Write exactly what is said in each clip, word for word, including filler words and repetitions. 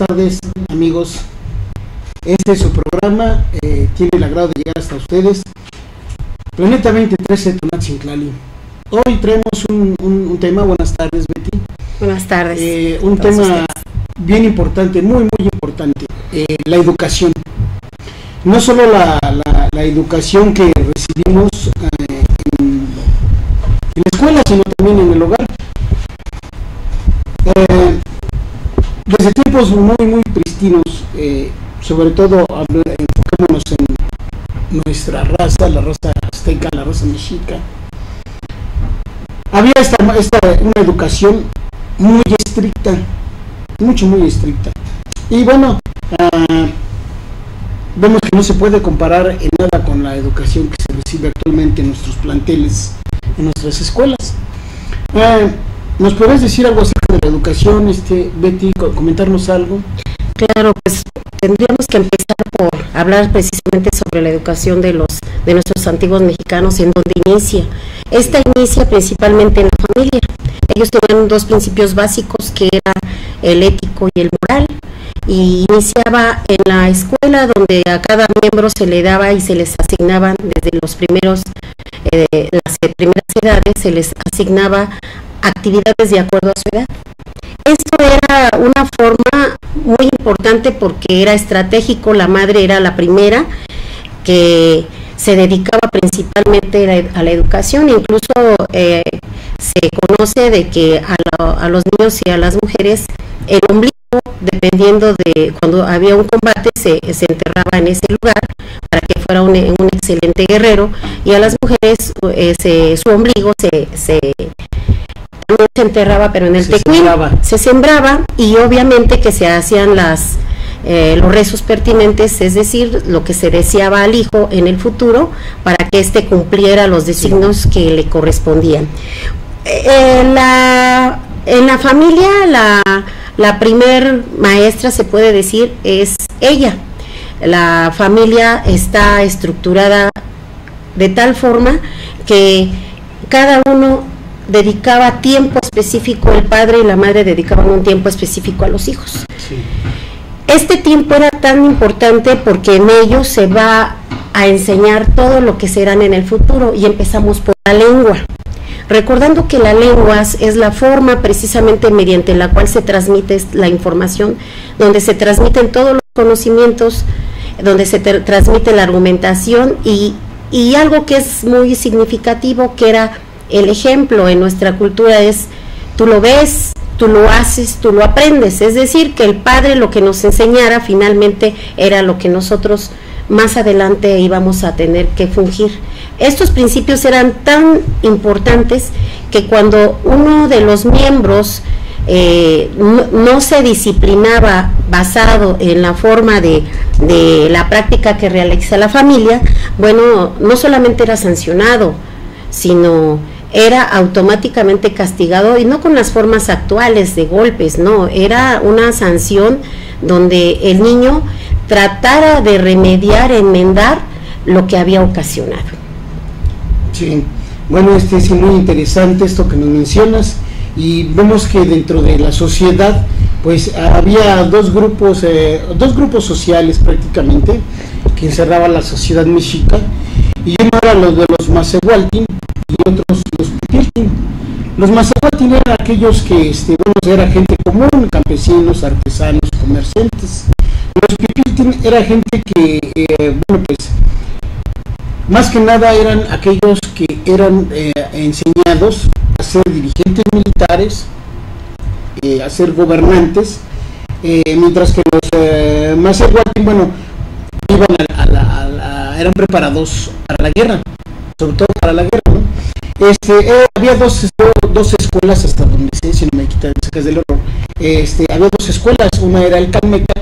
tardes, amigos. Este es su programa, eh, tiene el agrado de llegar hasta ustedes. Planeta veintitrés de Tonatzin-Tlali. Hoy traemos un, un, un tema. Buenas tardes, Betty. Buenas tardes. Eh, un tema ustedes. bien importante, muy, muy importante, eh, la educación. No solo la, la, la educación que recibimos eh, en, en la escuela, sino también en el hogar. Eh, desde tiempos muy, muy pristinos, eh, sobre todo enfoquémonos en nuestra raza, la raza azteca, la raza mexica. Había esta, esta una educación muy estricta, mucho, muy estricta. Y bueno, uh, vemos que no se puede comparar en nada con la educación que se recibe actualmente en nuestros planteles, en nuestras escuelas. Uh, ¿Nos podrías decir algo acerca de la educación, este, Betty, comentarnos algo? Claro, pues tendríamos que empezar por hablar precisamente sobre la educación de los de nuestros antiguos mexicanos, en donde inicia. Esta inicia principalmente en la familia. Ellos tenían dos principios básicos, que era el ético y el moral, y iniciaba en la escuela, donde a cada miembro se le daba y se les asignaban desde los primeros eh, las primeras edades, se les asignaba actividades de acuerdo a su edad. Esto era una forma muy importante porque era estratégico. La madre era la primera que se dedicaba principalmente a la educación. Incluso eh, se conoce de que a, la, a los niños y a las mujeres el ombligo, dependiendo de cuando había un combate, se, se enterraba en ese lugar para que fuera un, un excelente guerrero, y a las mujeres eh, se, su ombligo se, se no se enterraba, pero en el tecuín se sembraba, y obviamente que se hacían las eh, los rezos pertinentes, es decir, lo que se deseaba al hijo en el futuro para que éste cumpliera los designios que le correspondían. Eh, la, en la familia la, la primer maestra, se puede decir, es ella. La familia está estructurada de tal forma que cada uno dedicaba tiempo específico, el padre y la madre dedicaban un tiempo específico a los hijos. Sí. Este tiempo era tan importante porque en ellos se va a enseñar todo lo que serán en el futuro, y empezamos por la lengua, recordando que la lengua es la forma precisamente mediante la cual se transmite la información, donde se transmiten todos los conocimientos, donde se transmite la argumentación, y, y algo que es muy significativo, que era el ejemplo en nuestra cultura, es tú lo ves, tú lo haces, tú lo aprendes. Es decir, que el padre lo que nos enseñara finalmente era lo que nosotros más adelante íbamos a tener que fungir. Estos principios eran tan importantes que cuando uno de los miembros eh, no, no se disciplinaba basado en la forma de, de la práctica que realiza la familia, bueno, no solamente era sancionado, sino era automáticamente castigado, y no con las formas actuales de golpes, no, era una sanción donde el niño tratara de remediar, enmendar lo que había ocasionado. Sí, bueno, este es muy interesante esto que nos mencionas, y vemos que dentro de la sociedad pues había dos grupos, eh, dos grupos sociales prácticamente que encerraban la sociedad mexica, y uno era los de los Macehualtin y otros los Pipiltin. Los Macehualtin eran aquellos que, este, bueno, era gente común, campesinos, artesanos, comerciantes. Los Pipiltin era gente que, eh, bueno, pues, más que nada eran aquellos que eran eh, enseñados a ser dirigentes militares, eh, a ser gobernantes, eh, mientras que los eh, Macehualtin, bueno, iban a, a, la, a la, eran preparados para la guerra, sobre todo para la guerra, ¿no? Este, eh, había dos, dos escuelas, hasta donde sé, si no me quitan sacas del horror, este, había dos escuelas, una era el Calmecac,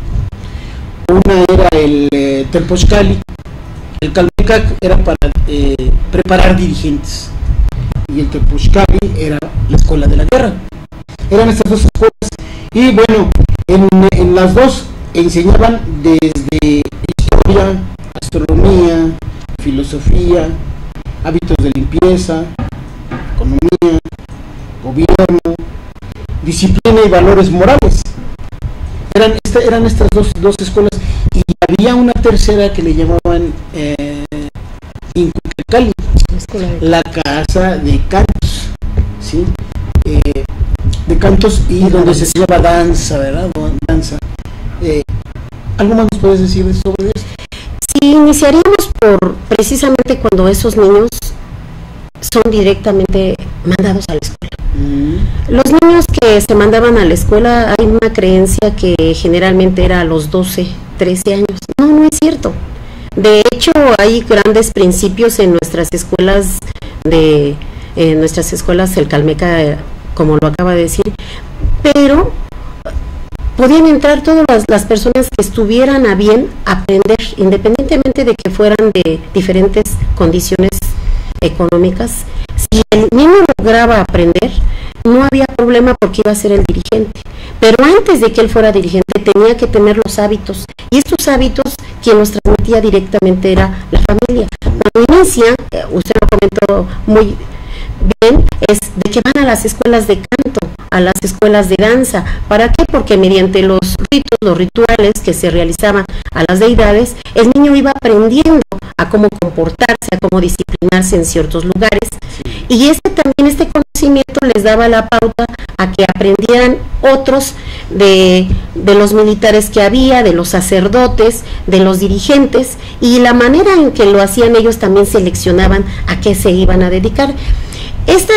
una era el eh, Telpochcali. El Calmecac era para eh, preparar dirigentes, y el Telpochcali era la escuela de la guerra. Eran estas dos escuelas, y bueno, en, en las dos enseñaban desde historia, astronomía, filosofía, hábitos de limpieza, economía, gobierno, disciplina y valores morales. Eran, esta, eran estas dos, dos escuelas, y había una tercera que le llamaban eh, Incucali, la casa de cantos, ¿sí? Eh, de cantos y donde danza. Se lleva danza, ¿verdad? Danza. Eh, ¿Algo más nos puedes decir sobre esto? Sí, iniciaríamos por precisamente cuando esos niños son directamente mandados a la escuela. Mm. Los niños que se mandaban a la escuela, hay una creencia que generalmente era a los doce, trece años. No, no es cierto. De hecho, hay grandes principios en nuestras escuelas, de en nuestras escuelas el Calmeca, como lo acaba de decir, pero podían entrar todas las, las personas que estuvieran a bien aprender, independientemente de que fueran de diferentes condiciones económicas. Si el niño lograba aprender, no había problema porque iba a ser el dirigente, pero antes de que él fuera dirigente tenía que tener los hábitos, y estos hábitos quien los transmitía directamente era la familia. Cuando inicia, usted lo comentó muy bien, es de que van a las escuelas de canto, a las escuelas de danza. ¿Para qué? Porque mediante los ritos, los rituales que se realizaban a las deidades, el niño iba aprendiendo a cómo comportarse, a cómo disciplinarse en ciertos lugares, y este también, este conocimiento les daba la pauta a que aprendieran otros de, de los militares que había, de los sacerdotes, de los dirigentes, y la manera en que lo hacían ellos también seleccionaban a qué se iban a dedicar. Esta,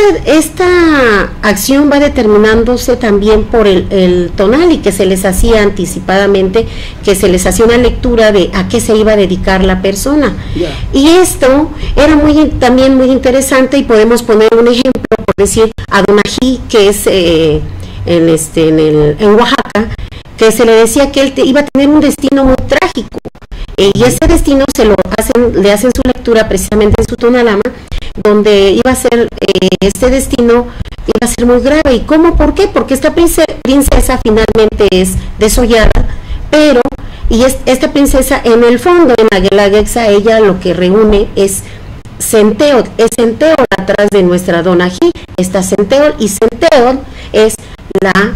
esta acción va determinándose también por el, el tonal, y que se les hacía anticipadamente, que se les hacía una lectura de a qué se iba a dedicar la persona. Yeah. Y esto era muy también muy interesante, y podemos poner un ejemplo, por decir, a Don Ají, que es eh, en, este, en, el, en Oaxaca, que se le decía que él te, iba a tener un destino muy trágico, eh, y ese destino se lo hacen, le hacen su lectura precisamente en su tonalama, donde iba a ser eh, este destino iba a ser muy grave. ¿Y cómo? ¿Por qué? Porque esta princesa, princesa finalmente es desollada, pero y es, esta princesa en el fondo, en la Guelaguetza, ella lo que reúne es Centeol, es Centeol atrás de nuestra Don Ají, está Centeol, y Centeol es la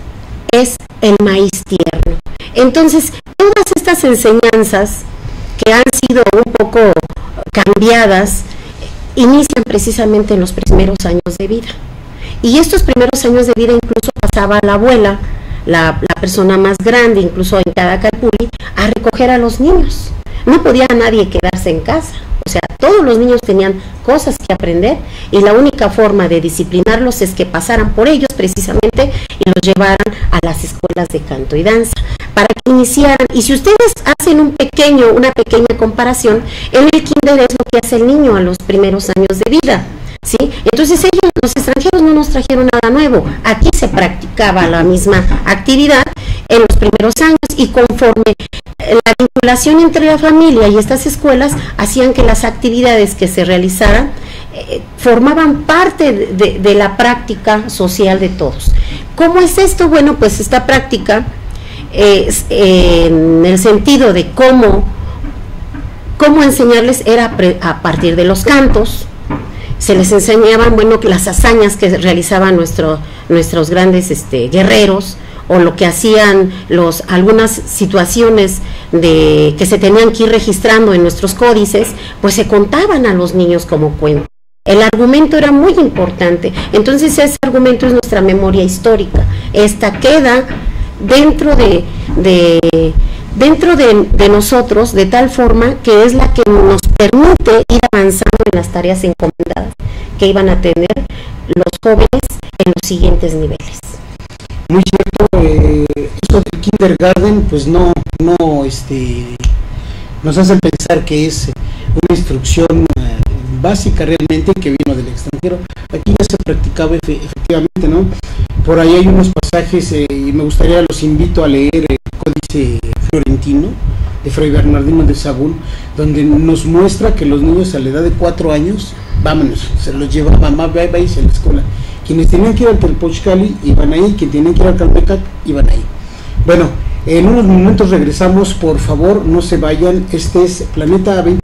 es el maíz tierno. Entonces, todas estas enseñanzas que han sido un poco cambiadas inician precisamente en los primeros años de vida, y estos primeros años de vida incluso pasaba la abuela, la, la persona más grande, incluso en cada calpulli, a recoger a los niños. No podía nadie quedarse en casa, o sea, todos los niños tenían cosas que aprender, y la única forma de disciplinarlos es que pasaran por ellos precisamente y los llevaran a las escuelas de canto y danza, para que iniciaran. Y si ustedes hacen un pequeño, una pequeña comparación, en el kinder es lo que hace el niño a los primeros años de vida, ¿sí? Entonces ellos, los extranjeros, no nos trajeron nada nuevo, aquí se practicaba la misma actividad en los primeros años, y conforme la vinculación entre la familia y estas escuelas hacían que las actividades que se realizaran eh, formaban parte de, de, de la práctica social de todos. ¿Cómo es esto? Bueno, pues esta práctica es eh, en el sentido de cómo, cómo enseñarles era a partir de los cantos. Se les enseñaban, bueno, las hazañas que realizaban nuestro, nuestros grandes este, guerreros, o lo que hacían los, algunas situaciones de que se tenían que ir registrando en nuestros códices, pues se contaban a los niños como cuentos. El argumento era muy importante, entonces ese argumento es nuestra memoria histórica. Esta queda dentro de, de dentro de, de nosotros, de tal forma que es la que nos permite ir avanzando en las tareas encomendadas que iban a tener los jóvenes en los siguientes niveles. Muy cierto, eh, esto del kindergarten pues no, no este, nos hace pensar que es una instrucción eh, básica realmente, que vino del extranjero. Aquí ya se practicaba efe, efectivamente, ¿no? Por ahí hay unos pasajes eh, y me gustaría, los invito a leer el Códice Florentino de Fray Bernardino de Sahagún, donde nos muestra que los niños a la edad de cuatro años, vámonos, se los lleva mamá, va, va a irse a la escuela. Quienes tenían que ir al Telpochcali iban ahí, quienes tenían que ir al Calmecac iban ahí. Bueno, en unos momentos regresamos, por favor, no se vayan. Este es Planeta veinte